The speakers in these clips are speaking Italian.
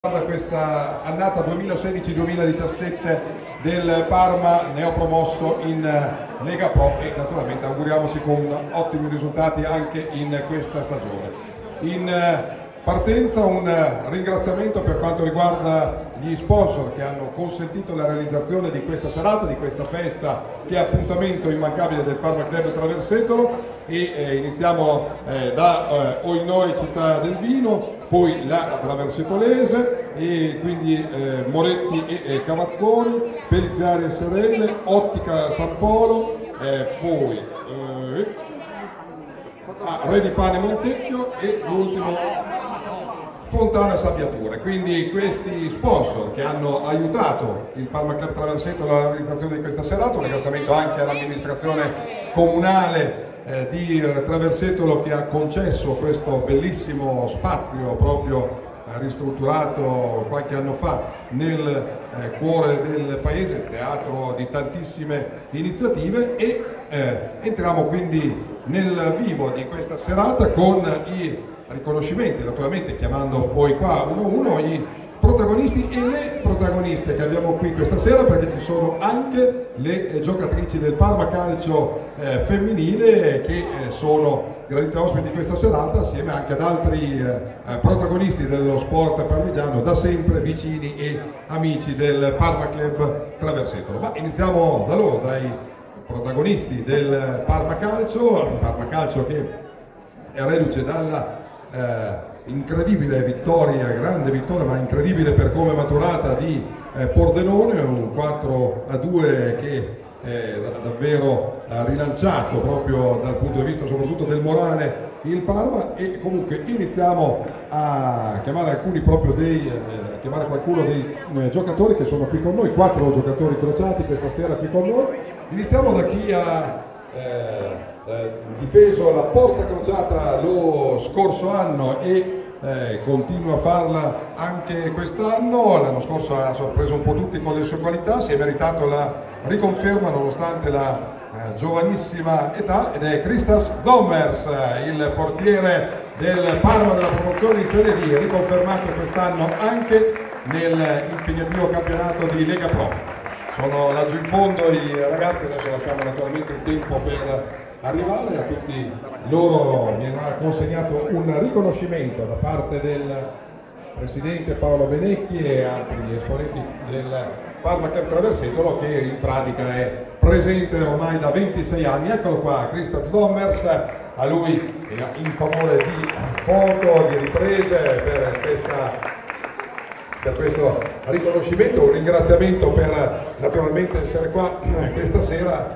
Da questa annata 2016-2017 del Parma, neopromosso in Lega Pro, e naturalmente auguriamoci con ottimi risultati anche in questa stagione. In partenza un ringraziamento per quanto riguarda gli sponsor che hanno consentito la realizzazione di questa serata, di questa festa che è appuntamento immancabile del Parma Club Traversetolo, e iniziamo da Oinoi Città del Vino, poi la Traversetolese, e quindi Moretti e Cavazzoni, Peliziari e Serelle, Ottica San Polo, poi Re di Pane Montecchio e l'ultimo Fontana Sabbiature. Quindi questi sponsor che hanno aiutato il Parma Club Traversetolo alla realizzazione di questa serata. Un ringraziamento anche all'amministrazione comunale di Traversetolo, che ha concesso questo bellissimo spazio proprio ristrutturato qualche anno fa nel cuore del paese, teatro di tantissime iniziative, e entriamo quindi nel vivo di questa serata con i riconoscimenti, naturalmente chiamando poi qua uno a uno i protagonisti e le protagoniste che abbiamo qui questa sera, perché ci sono anche le giocatrici del Parma Calcio femminile che sono gradite ospiti di questa serata, assieme anche ad altri protagonisti dello sport parmigiano, da sempre vicini e amici del Parma Club Traversetolo. Ma iniziamo da loro, dai protagonisti del Parma Calcio che è reduce dalla incredibile vittoria, grande vittoria ma incredibile per come è maturata, di Pordenone, un 4-2 che davvero ha rilanciato proprio dal punto di vista soprattutto del morale il Parma. E comunque iniziamo a chiamare chiamare qualcuno dei giocatori che sono qui con noi, 4 giocatori crociati questa sera qui con noi. Iniziamo da chi ha difeso la porta crociata lo scorso anno e continua a farla anche quest'anno. L'anno scorso ha sorpreso un po' tutti con le sue qualità, si è meritato la riconferma nonostante la giovanissima età, ed è Christoph Zommers, il portiere del Parma della promozione in Serie D, riconfermato quest'anno anche nell'impegnativo campionato di Lega Pro. Sono laggiù in fondo i ragazzi, adesso lasciamo naturalmente il tempo per arrivare. A tutti loro viene consegnato un riconoscimento da parte del presidente Paolo Benecchi e altri esponenti del Parma Club Traversetolo, che in pratica è presente ormai da 26 anni. Eccolo qua, Christoph Zommers, a lui in favore di foto, di riprese per questo riconoscimento, un ringraziamento per naturalmente essere qua questa sera.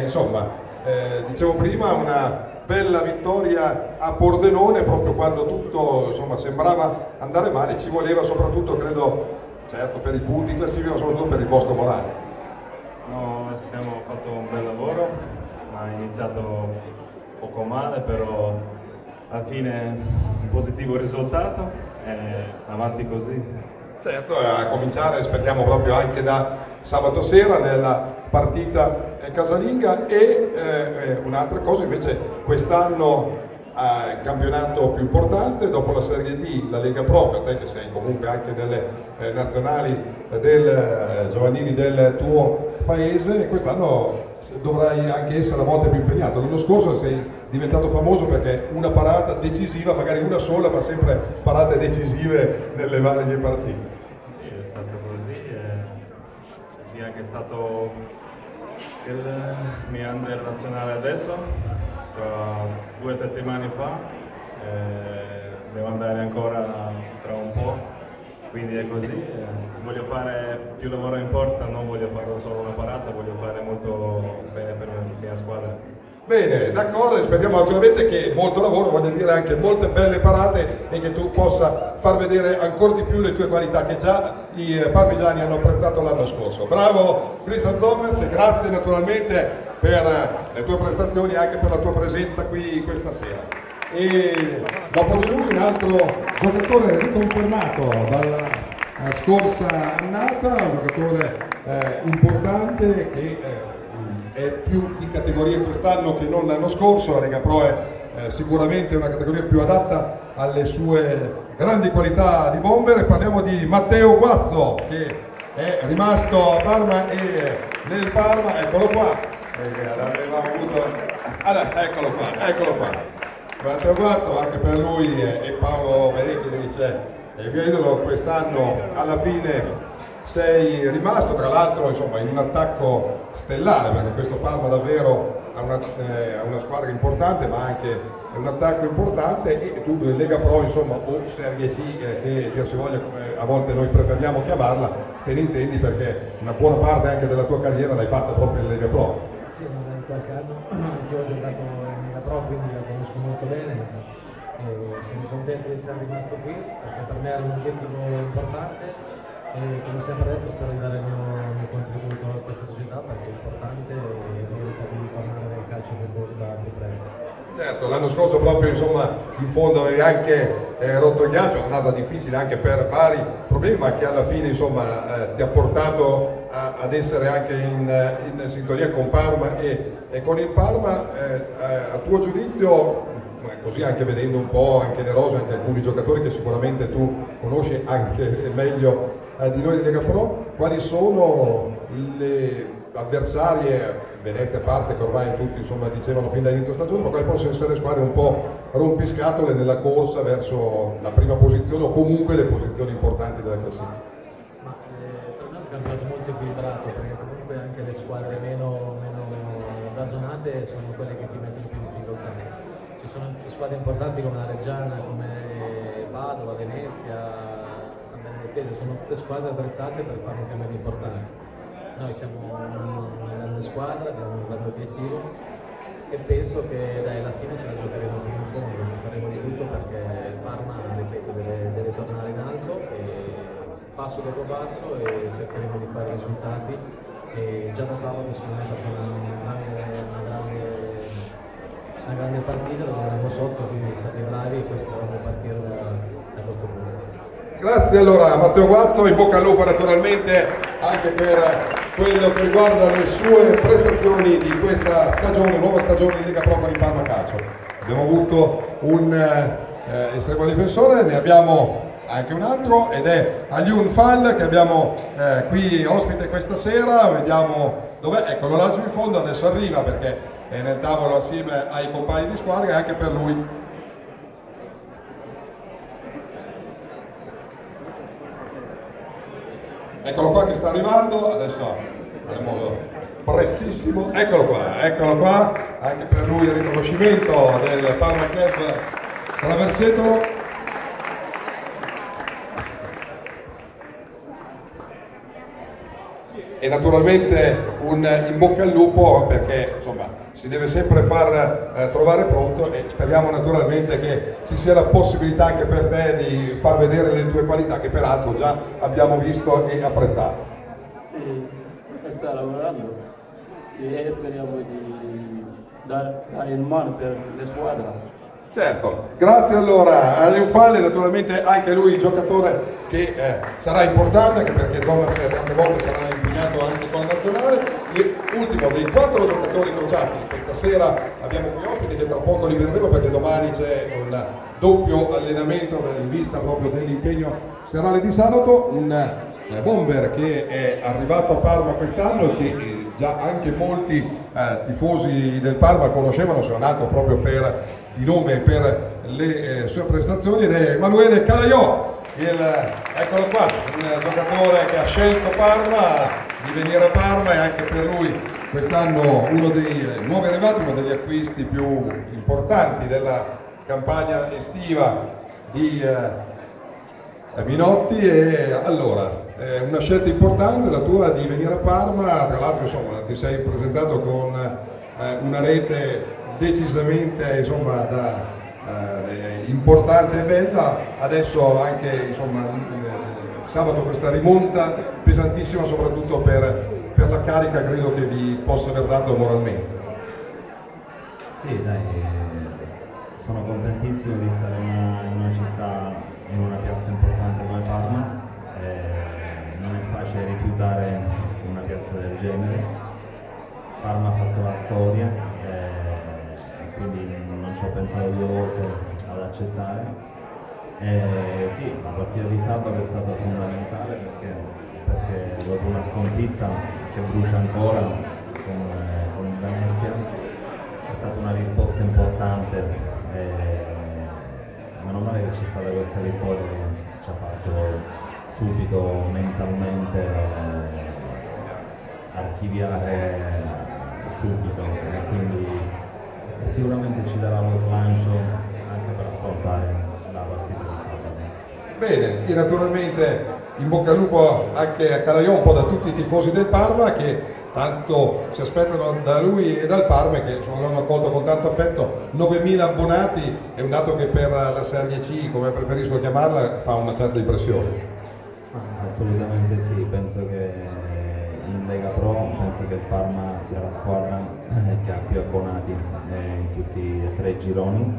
Dicevo prima, una bella vittoria a Pordenone, proprio quando tutto sembrava andare male. Ci voleva soprattutto, credo, certo per i punti in classifica, ma soprattutto per il vostro morale. No, abbiamo fatto un bel lavoro, ma è iniziato poco male, però alla fine un positivo risultato e avanti così. Certo, a cominciare aspettiamo proprio anche da sabato sera nella partita casalinga. E un'altra cosa invece, quest'anno campionato più importante dopo la Serie D, la Lega Pro, per te che sei comunque anche nelle nazionali giovanili del tuo paese, e quest'anno dovrai anche essere a volte più impegnato. L'anno scorso sei diventato famoso perché una parata decisiva, magari una sola, ma sempre parate decisive nelle varie partite. Sì, è stato così. Sì, anche stato il mio under nazionale adesso, 2 settimane fa. Devo andare ancora tra un po', quindi è così. Voglio fare più lavoro in porta, non voglio fare solo una parata, voglio fare molto bene per la mia squadra. Bene, d'accordo, e speriamo naturalmente che molto lavoro voglia dire anche molte belle parate, e che tu possa far vedere ancora di più le tue qualità che già i parmigiani hanno apprezzato l'anno scorso. Bravo Christoph Zommers, e grazie naturalmente per le tue prestazioni e anche per la tua presenza qui questa sera. E dopo di lui un altro giocatore riconfermato dalla scorsa annata, un giocatore importante che è più di categoria quest'anno che non l'anno scorso. La Lega Pro è sicuramente una categoria più adatta alle sue grandi qualità di bomber, e parliamo di Matteo Guazzo, che è rimasto a Parma e nel Parma, eccolo qua, l'avevamo avuto, eccolo qua, Matteo Guazzo, anche per lui e Paolo Verecchi dice il mio idolo. Quest'anno alla fine sei rimasto, tra l'altro insomma in un attacco stellare, perché questo Parma davvero ha una squadra importante, ma anche un attacco importante, e tu in Lega Pro insomma, o Serie C, che dir si voglia come a volte noi preferiamo chiamarla, te ne intendi, perché una buona parte anche della tua carriera l'hai fatta proprio in Lega Pro. Sì, in qualche anno anch'io ho giocato in Lega Pro, quindi la conosco molto bene e sono contento di essere rimasto qui, perché per me era un obiettivo importante e, come sempre detto, spero di dare il mio contributo a questa società, perché è importante e merita di tornare nel calcio da più presto. Certo, l'anno scorso proprio insomma in fondo avevi anche rotto il ghiaccio, è un'annata difficile anche per vari problemi, ma che alla fine insomma ti ha portato ad essere anche in sintonia con Parma e con il Parma. A tuo giudizio, così anche vedendo un po' anche le rose, anche alcuni giocatori che sicuramente tu conosci anche meglio di noi di Lega Pro, quali sono le avversarie, Venezia a parte, che ormai tutti insomma dicevano fin dall'inizio stagione, ma quali possono essere le squadre un po' rompiscatole nella corsa verso la prima posizione o comunque le posizioni importanti della classifica? Ma per me è un campionato molto equilibrato, perché comunque anche le squadre meno blasonate sono quelle che ti mettono più in difficoltà. Ci sono squadre importanti come la Reggiana, come Padova, Venezia, San Benedettese, sono tutte squadre attrezzate per fare un cammino importante. Noi siamo una grande squadra, abbiamo un grande obiettivo e penso che alla fine ce la giocheremo fino in fondo, faremo di tutto perché Parma, ripeto, deve tornare in alto, e passo dopo passo, e cercheremo di fare risultati, e già da sabato secondo me è stata una grande partita, dove eravamo sotto, quindi siamo stati bravi e questo dobbiamo partire da questo punto. Grazie allora Matteo Guazzo, in bocca al lupo naturalmente anche per quello che riguarda le sue prestazioni di questa stagione, nuova stagione di Lega Pro con il Parma Calcio. Abbiamo avuto un estremo difensore, ne abbiamo anche un altro, ed è Aliun Fall, che abbiamo qui ospite questa sera. Vediamo dov'è, eccolo laggiù in fondo, adesso arriva perché è nel tavolo assieme ai compagni di squadra, e anche per lui eccolo qua che sta arrivando, adesso faremo prestissimo, eccolo qua, anche per lui il riconoscimento del Parma Club Traversetolo. E naturalmente un in bocca al lupo, perché insomma si deve sempre far trovare pronto, e speriamo naturalmente che ci sia la possibilità anche per te di far vedere le tue qualità, che peraltro già abbiamo visto e apprezzato. Sì, sta lavorando e speriamo di dare il mano per le squadre. Certo, grazie allora a Leofalle, naturalmente anche lui giocatore che sarà importante, anche perché Thomas tante volte sarà impegnato anche con la nazionale. E ultimo dei 4 giocatori crociati questa sera abbiamo qui ospiti, che tra poco li vedremo perché domani c'è un doppio allenamento in vista proprio dell'impegno serale di sabato. Un bomber che è arrivato a Parma quest'anno e che già anche molti tifosi del Parma conoscevano, sono nato proprio di nome e per le sue prestazioni, ed è Emanuele Calaiò, eccolo qua, un giocatore che ha scelto Parma, di venire a Parma, e anche per lui quest'anno uno dei nuovi arrivati, uno degli acquisti più importanti della campagna estiva di Minotti. E allora una scelta importante la tua di venire a Parma, tra l'altro insomma ti sei presentato con una rete decisamente insomma importante e bella, adesso anche insomma sabato questa rimonta pesantissima, soprattutto per la carica credo che vi possa aver dato moralmente. Sì, dai, sono contentissimo di stare in una città, in una piazza importante come Parma. Non è facile rifiutare una piazza del genere. Parma ha fatto la storia e quindi non ci ho pensato 2 volte ad accettare. Sì, la partita di sabato è stata fondamentale perché dopo una sconfitta che brucia ancora con il Venezia è stata una risposta importante. Meno male che c'è stata questa vittoria che ci ha fatto subito mentalmente archiviare subito, e quindi sicuramente ci darà lo slancio anche per affrontare la partita di sabato. Bene, e naturalmente in bocca al lupo anche a Calaiò, un po' da tutti i tifosi del Parma che tanto si aspettano da lui e dal Parma, che insomma, l'hanno accolto con tanto affetto. 9.000 abbonati è un dato che per la Serie C, come preferisco chiamarla, fa una certa impressione. Assolutamente sì, penso che in Lega Pro penso che il Parma sia la squadra che ha più abbonati in tutti e 3 i gironi,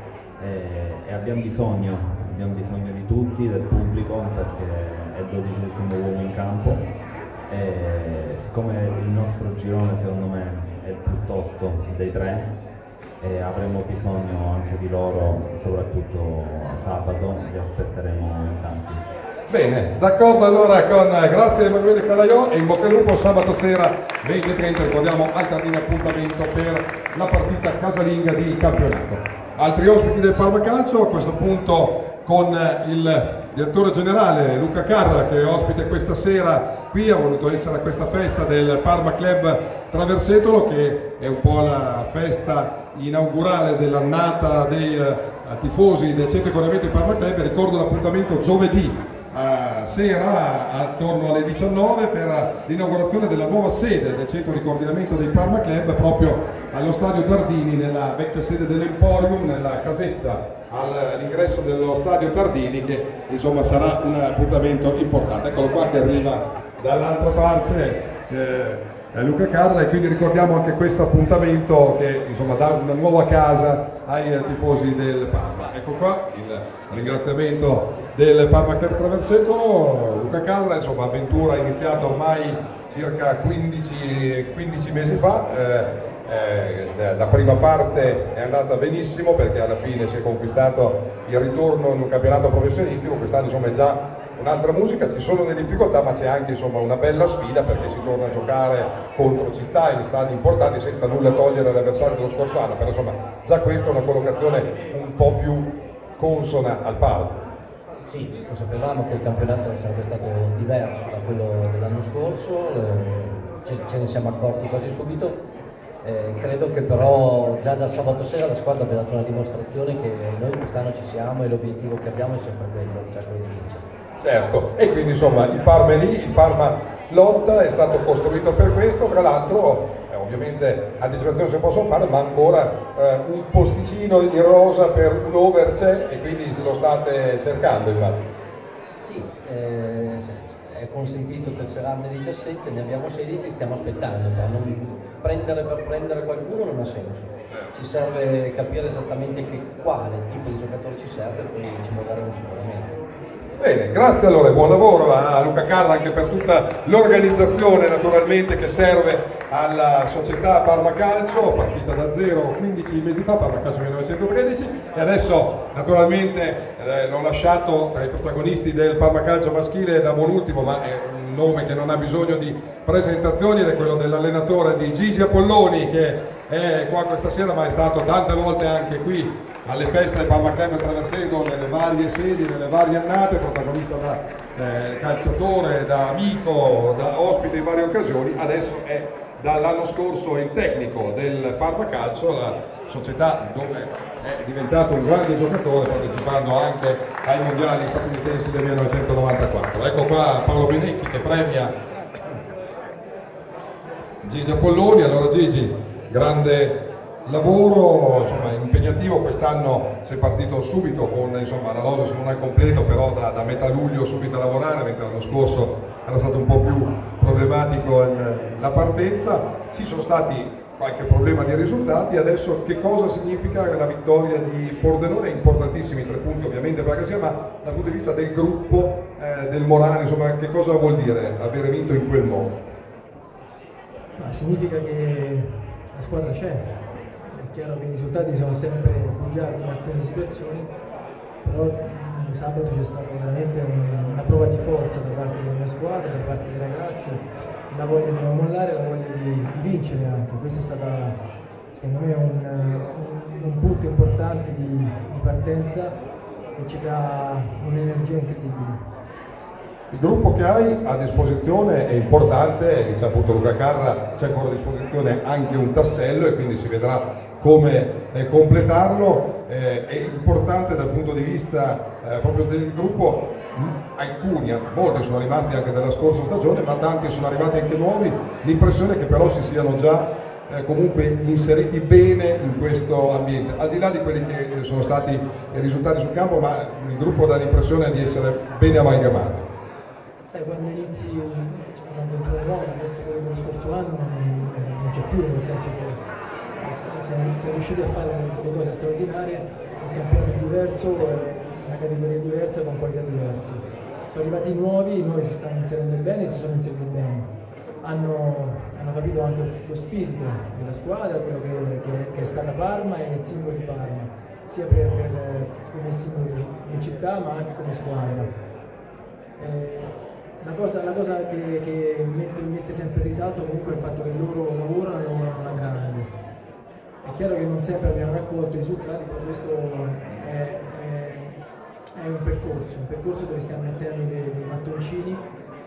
e abbiamo bisogno di tutti, del pubblico, perché è il 12° uomo in campo, e siccome il nostro girone secondo me è il più tosto dei 3, avremo bisogno anche di loro, soprattutto sabato, li aspetteremo in tanti. Bene, d'accordo allora grazie Emanuele Calaiò, e in bocca al lupo sabato sera 20:30, ricordiamo al termine appuntamento per la partita casalinga di campionato. Altri ospiti del Parma Calcio, a questo punto con il direttore generale Luca Carra, che è ospite questa sera qui, ha voluto essere a questa festa del Parma Club Traversetolo, che è un po' la festa inaugurale dell'annata dei tifosi del centro di coordinamento di Parma Club. Ricordo l'appuntamento giovedì sera attorno alle 19 per l'inaugurazione della nuova sede del centro di coordinamento dei Parma Club, proprio allo stadio Tardini, nella vecchia sede dell'Emporium, nella casetta all'ingresso dello stadio Tardini, che insomma sarà un appuntamento importante. Eccolo qua che arriva dall'altra parte Luca Carra, e quindi ricordiamo anche questo appuntamento che insomma dà una nuova casa ai tifosi del Parma. Ecco qua il ringraziamento del Parma Club Traversetolo. Luca Carra, insomma, avventura iniziata ormai circa 15 mesi fa. La prima parte è andata benissimo perché alla fine si è conquistato il ritorno in un campionato professionistico. Quest'anno insomma è già un'altra musica, ci sono delle difficoltà, ma c'è anche insomma una bella sfida, perché si torna a giocare contro città in stadi importanti, senza nulla togliere all'avversario dello scorso anno, però insomma già questa è una collocazione un po' più consona al palco. Sì, lo sapevamo che il campionato sarebbe stato diverso da quello dell'anno scorso, ce ne siamo accorti quasi subito. Credo che però già da sabato sera la squadra abbia dato una dimostrazione che noi quest'anno ci siamo e l'obiettivo che abbiamo è sempre quello, cioè quello di vincere. Certo, e quindi insomma il Parma è lì, il Parma lotta, è stato costruito per questo. Tra l'altro ovviamente anticipazioni si possono fare, ma ancora un posticino in rosa per un over c'è, e quindi lo state cercando, immagino. Sì, è consentito tesserarne 17, ne abbiamo 16, stiamo aspettando, però non prendere per prendere qualcuno non ha senso. Ci serve capire esattamente quale tipo di giocatore ci serve, e poi ci muoveremo sicuramente. Bene, grazie allora e buon lavoro a Luca Carra anche per tutta l'organizzazione naturalmente che serve alla società Parma Calcio, partita da zero 15 mesi fa, Parma Calcio 1913, e adesso naturalmente l'ho lasciato tra i protagonisti del Parma Calcio maschile da buon ultimo, ma è un nome che non ha bisogno di presentazioni, ed è quello dell'allenatore di Gigi Apolloni, che è qua questa sera, ma è stato tante volte anche qui alle feste del Parma Club Traversetolo, nelle varie sedi, nelle varie annate, protagonista da calciatore, da amico, da ospite in varie occasioni. Adesso è dall'anno scorso il tecnico del Parma Calcio, la società dove è diventato un grande giocatore, partecipando anche ai mondiali statunitensi del 1994. Ecco qua Paolo Benecchi che premia Gigi Apolloni. Allora Gigi, grande lavoro, insomma impegnativo, quest'anno sei partito subito con insomma la rosa, se non al completo, però da metà luglio subito a lavorare, mentre l'anno scorso era stato un po' più problematico la partenza. Ci sono stati qualche problema di risultati. Adesso che cosa significa la vittoria di Pordenone? Importantissimi 3 punti ovviamente per la Casia, ma dal punto di vista del gruppo, del morale, insomma che cosa vuol dire avere vinto in quel modo? Ma significa che la squadra c'è. È chiaro che i risultati sono sempre bugiardi in alcune situazioni, però sabato c'è stata veramente una prova di forza da parte della mia squadra, da parte dei ragazzi, la voglia di non mollare, la voglia di vincere anche. Questo è stato secondo me un punto importante di partenza che ci dà un'energia incredibile. Il gruppo che hai a disposizione è importante, dice appunto Luca Carra, c'è ancora a disposizione anche un tassello e quindi si vedrà come completarlo. È importante dal punto di vista proprio del gruppo, alcuni, anzi molti sono rimasti anche dalla scorsa stagione, ma tanti sono arrivati anche nuovi, l'impressione è che però si siano già comunque inseriti bene in questo ambiente, al di là di quelli che sono stati i risultati sul campo, ma il gruppo dà l'impressione di essere bene amalgamato. Sai, quando inizi una avventura nuova, adesso quello dello scorso anno non c'è più, nel senso che sei riusciti a fare delle cose straordinarie, un campionato diverso, una categoria diversa con qualità diverse. Sono arrivati nuovi si stanno inserendo bene e si sono inseriti bene. Hanno capito anche lo spirito della squadra, quello che è stata Parma e il simbolo di Parma, sia come simbolo di città ma anche come squadra. La cosa che mette sempre in risalto comunque è il fatto che loro lavorano alla grande. È chiaro che non sempre abbiamo raccolto i risultati, però questo è un percorso dove stiamo mettendo dei mattoncini,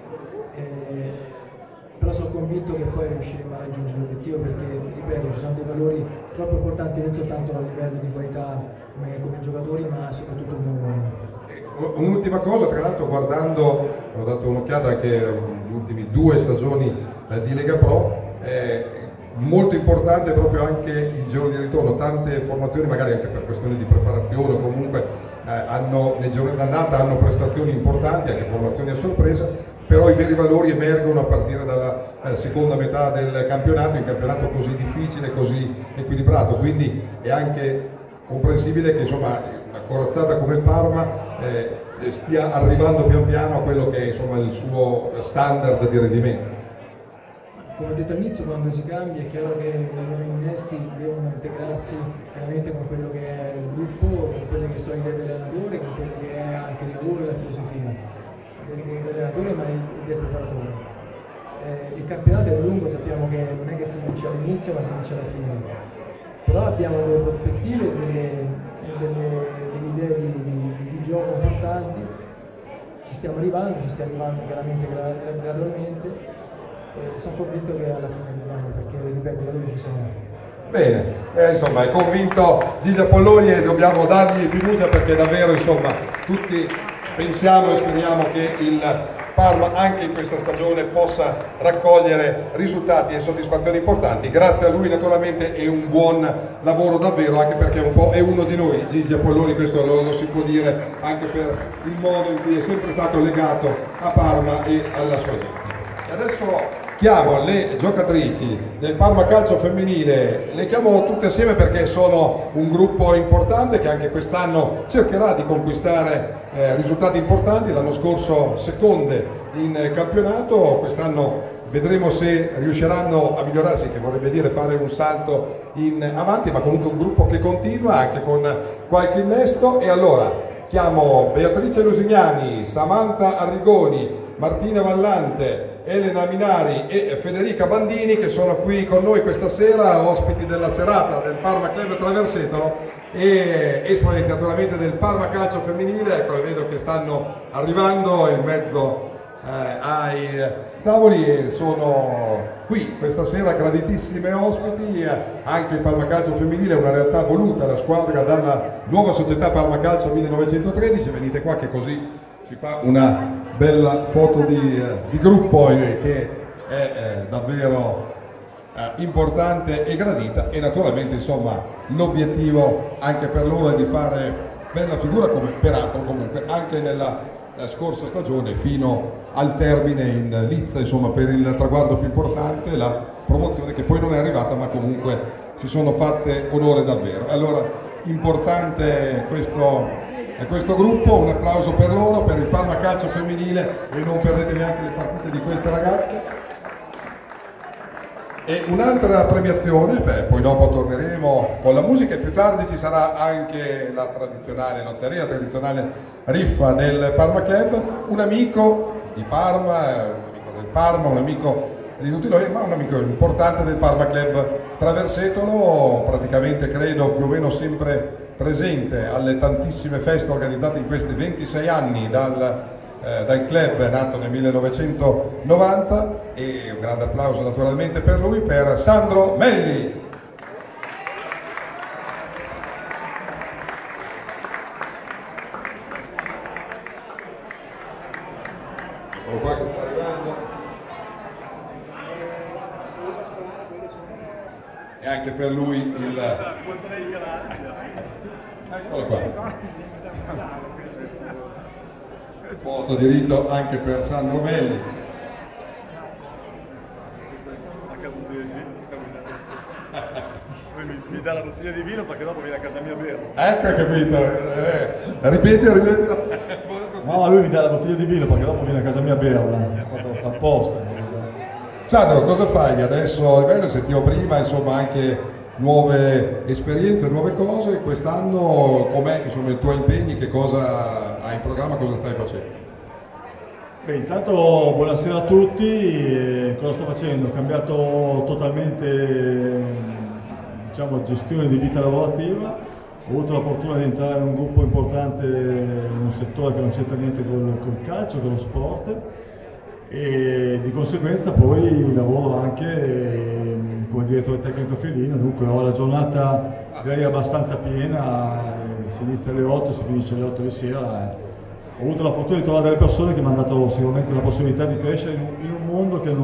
però sono convinto che poi riusciremo a raggiungere l'obiettivo perché, ripeto, ci sono dei valori troppo importanti non soltanto a livello di qualità come giocatori, ma soprattutto come uomini. Un'ultima cosa, tra l'altro guardando, ho dato un'occhiata anche agli ultimi 2 stagioni di Lega Pro, molto importante proprio anche il giorno di ritorno, tante formazioni magari anche per questioni di preparazione o comunque nei giorni d'andata hanno prestazioni importanti, anche formazioni a sorpresa, però i veri valori emergono a partire dalla seconda metà del campionato, un campionato così difficile, così equilibrato, quindi è anche comprensibile che insomma una corazzata come il Parma stia arrivando pian piano a quello che è insomma il suo standard di rendimento. Come ho detto all'inizio, quando si cambia è chiaro che i nuovi innesti devono integrarsi chiaramente con quello che è il gruppo, con quelle che sono le idee dell'allenatore, con quello che è anche il lavoro e la filosofia dell'allenatore ma del preparatore. Il campionato è lungo, sappiamo che non è che si vince all'inizio ma si vince alla fine, però abbiamo delle prospettive e delle idee di gioco importanti, ci stiamo arrivando chiaramente gradualmente. Sono convinto che alla fine arriviamo perché, ripeto, i valori ci sono. Bene, insomma è convinto Gigi Apolloni e dobbiamo dargli fiducia perché davvero insomma tutti pensiamo e speriamo che il Parma anche in questa stagione possa raccogliere risultati e soddisfazioni importanti. Grazie a lui naturalmente e un buon lavoro davvero, anche perché un po' è uno di noi, Gigi Apolloni, questo lo si può dire anche per il modo in cui è sempre stato legato a Parma e alla sua gente. E adesso chiamo le giocatrici del Parma Calcio Femminile, le chiamo tutte assieme perché sono un gruppo importante che anche quest'anno cercherà di conquistare risultati importanti. L'anno scorso seconde in campionato, quest'anno vedremo se riusciranno a migliorarsi, che vorrebbe dire fare un salto in avanti, ma comunque un gruppo che continua anche con qualche innesto. E allora chiamo Beatrice Lusignani, Samantha Arrigoni, Martina Vallante, Elena Minari e Federica Bandini che sono qui con noi questa sera, ospiti della serata del Parma Club Traversetolo e esponenti naturalmente del Parma Calcio Femminile. Ecco, vedo che stanno arrivando in mezzo ai tavoli e sono qui questa sera graditissime ospiti. Anche il Parma Calcio Femminile è una realtà voluta la squadra dalla nuova società Parma Calcio 1913. Venite qua che così si fa una bella foto di gruppo che è davvero importante e gradita, e naturalmente insomma l'obiettivo anche per loro è di fare bella figura, come peraltro comunque anche nella scorsa stagione fino al termine in Lizza, insomma per il traguardo più importante, la promozione che poi non è arrivata ma comunque si sono fatte onore davvero. Allora importante questo gruppo, un applauso per loro, per il Parma Calcio Femminile, e non perdete neanche le partite di queste ragazze. E un'altra premiazione, poi dopo torneremo con la musica e più tardi ci sarà anche la tradizionale lotteria, la tradizionale riffa del Parma Club, un amico di Parma, un amico del Parma, un amico di tutti noi, ma un amico importante del Parma Club Traversetolo, praticamente credo più o meno sempre presente alle tantissime feste organizzate in questi 26 anni dal club nato nel 1990, e un grande applauso naturalmente per lui, per Sandro Melli. Eccolo qua che sta arrivando. E anche per lui il... Eccolo qua. Foto di rito anche per Sandro Melli. Mi dà la bottiglia di vino perché dopo viene a casa mia a bere. Ecco, capito. Ripeti. No, lui mi dà la bottiglia di vino perché dopo viene a casa mia a berla. Fa apposta. Sandro, cosa fai adesso? Bello, sentivo prima, insomma, anche nuove esperienze, nuove cose. Quest'anno com'è, insomma, i tuoi impegni? Che cosa hai in programma? Cosa stai facendo? Beh, intanto buonasera a tutti. Cosa sto facendo? Ho cambiato totalmente, diciamo, gestione di vita lavorativa. Ho avuto la fortuna di entrare in un gruppo importante in un settore che non c'entra niente col calcio, con lo sport, e di conseguenza poi lavoro anche come direttore tecnico felino, dunque ho la giornata direi abbastanza piena, si inizia alle 8, si finisce alle 8 di sera. Ho avuto la fortuna di trovare delle persone che mi hanno dato sicuramente la possibilità di crescere in un mondo che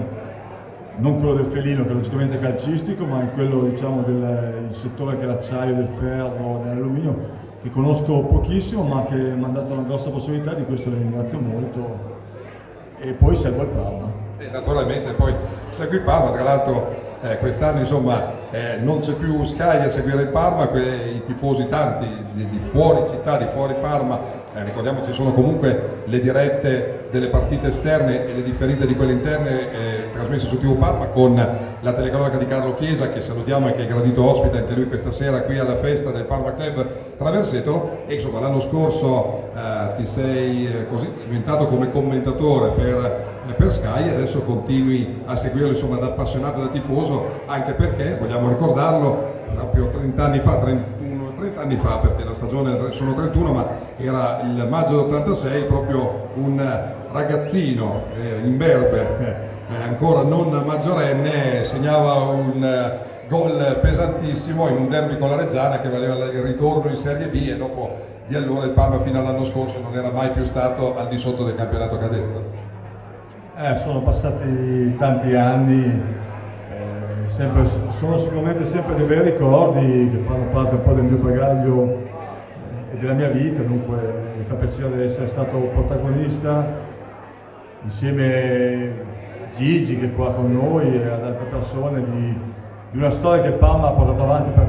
non quello del felino, che è logicamente calcistico, ma in quello, diciamo, del settore che è l'acciaio, del ferro, dell'alluminio, che conosco pochissimo, ma che mi hanno dato una grossa possibilità, di questo le ringrazio molto. E poi seguo il Parma. E naturalmente poi segui il Parma, tra l'altro quest'anno insomma non c'è più Sky a seguire il Parma, i tifosi tanti di fuori città, di fuori Parma, ricordiamo ci sono comunque le dirette delle partite esterne e le differite di quelle interne trasmesse su TV Parma con la telecronaca di Carlo Chiesa, che salutiamo e che è gradito ospite anche lui questa sera qui alla festa del Parma Club Traversetolo. E insomma l'anno scorso ti sei così cimentato come commentatore per Sky, e adesso continui a seguirlo insomma da appassionato, da tifoso, anche perché vogliamo ricordarlo, proprio 30 anni fa, perché la stagione sono 31, ma era il maggio d'86, proprio un ragazzino imberbe, ancora non maggiorenne, segnava un gol pesantissimo in un derby con la Reggiana che valeva il ritorno in Serie B, e dopo di allora il Parma fino all'anno scorso non era mai più stato al di sotto del campionato cadetto. Sono passati tanti anni, sono sicuramente sempre dei bei ricordi che fanno parte un po' del mio bagaglio e della mia vita, dunque mi fa piacere di essere stato protagonista insieme a Gigi, che è qua con noi, e ad altre persone, di una storia che Parma ha portato avanti per